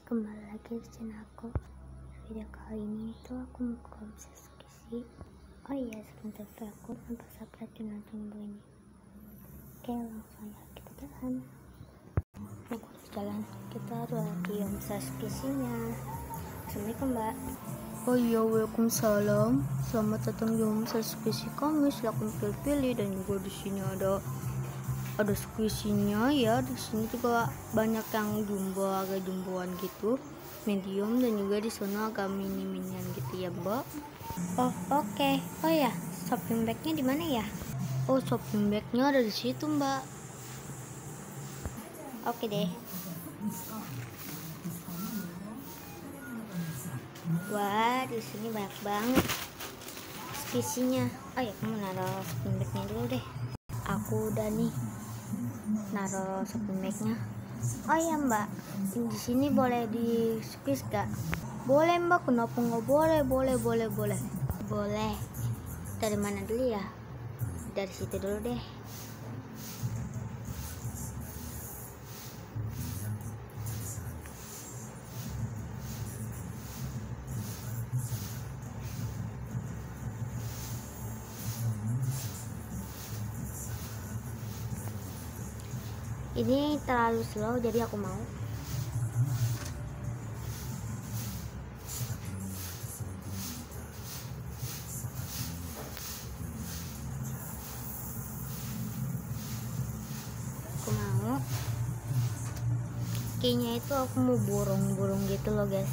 Kembali lagi di channel aku. Video kali ini itu aku mau obsesi. Oh iya, sebentar aku tanpa subscribe channel ini. Oke, langsung ya kita jalan. Aku jalan, kita ada lagi obsesinya. Assalamualaikum mbak. Oh iya, waalaikumsalam. Selamat datang di obsesi kami. Silakan pilih-pilih, dan juga di sini ada squishy-nya ya. Di sini juga banyak yang jumbo, agak jumboan gitu, medium, dan juga di sana agak mini-minian gitu ya mbak. Oh oke. Oh ya, shopping bagnya di mana ya? Oh, shopping bagnya ada di situ mbak. Oke deh. Wah, di sini banyak banget spesiesnya. Oh ya, kamu naruh shopping bagnya dulu deh. Aku udah nih naruh shopping bagnya. Oh ya mbak, di sini boleh di squeeze gak? Boleh mbak, kenapa nggak boleh? Boleh. Boleh. Dari mana dulu ya? Dari situ dulu deh. Ini terlalu slow jadi aku mau. Kayaknya itu aku mau burung gitu loh guys.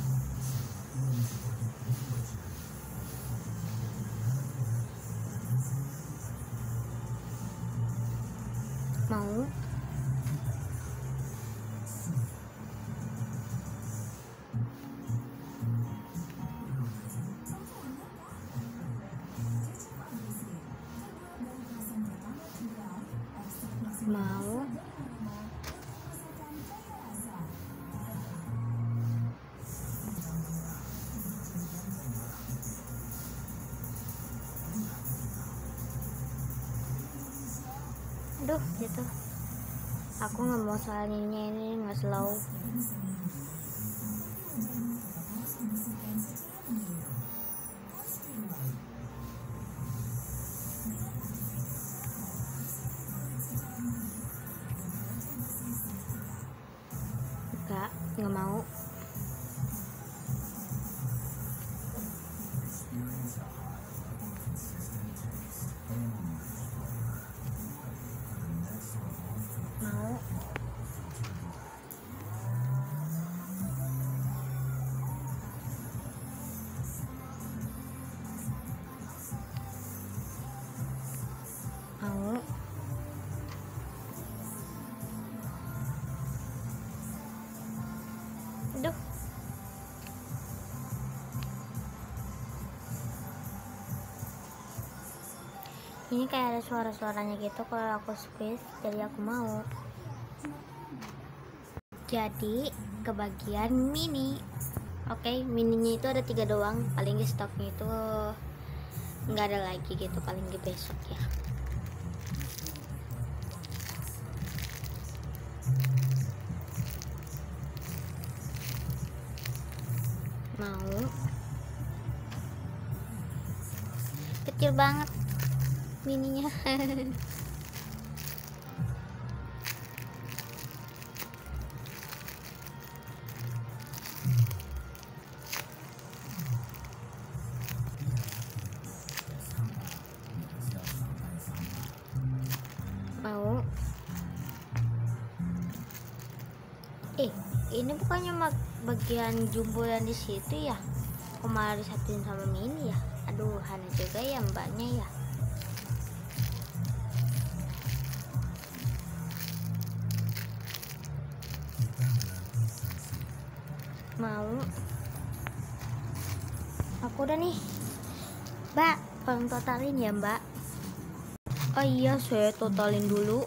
Mau aduh gitu. Aku nggak mau soalnya ini nggak slow. Nggak mau. Mau. Mau. Aduh. Ini kayak ada suara-suaranya gitu kalau aku squeeze, jadi aku mau. Jadi kebagian mini. Oke, mininya itu ada 3 doang. Paling di stoknya itu nggak ada lagi gitu, paling di besok ya. Mau. Kecil banget mininya. Mau. Ini bukannya bagian jumbo yang di situ ya? Kok malah disatuin sama mini ya? Aduh, aneh juga ya mbaknya ya. Mau. Aku udah nih mbak, tolong totalin ya mbak. Oh iya, saya totalin dulu.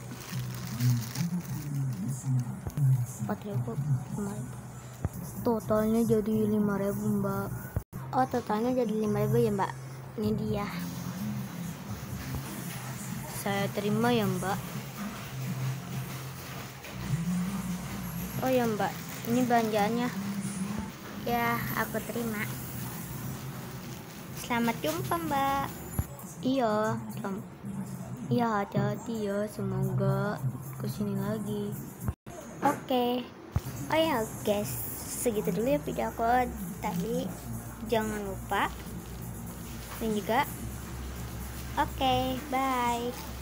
4.000 kemarin. Totalnya jadi 5.000 mbak. Oh, totalnya jadi 5.000 ya mbak. Ini dia. Saya terima ya mbak. Oh ya mbak, Ini belanjaannya. Ya, aku terima. Selamat jumpa, Mbak. Iya, iya, hati-hati ya, semoga kesini lagi. Oke. Oh ya guys, segitu dulu ya video aku tadi. Jangan lupa dan juga oke, bye.